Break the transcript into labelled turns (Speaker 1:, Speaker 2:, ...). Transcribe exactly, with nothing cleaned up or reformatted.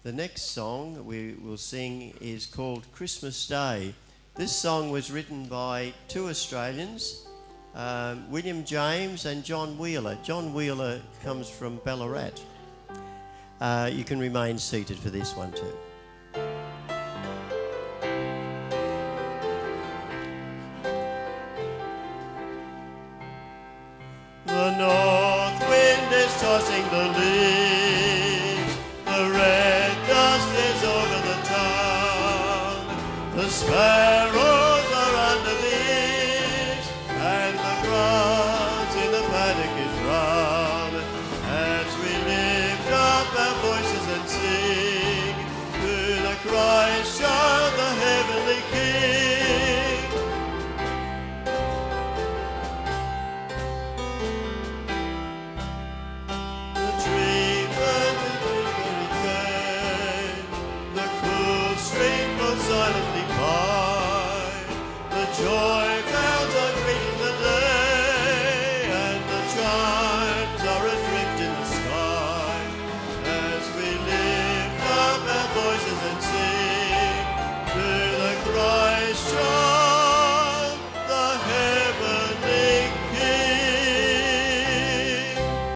Speaker 1: The next song we will sing is called Christmas Day. This song was written by two Australians, um, William James and John Wheeler. John Wheeler comes from Ballarat. Uh, you can remain seated for this one too. The north wind is tossing the leaves, the red dust is over the town, the sparrows are under the eaves, and the grass in the paddock is brown. As we lift up our voices and sing to the Christ child, the heavenly King. Silently by the joy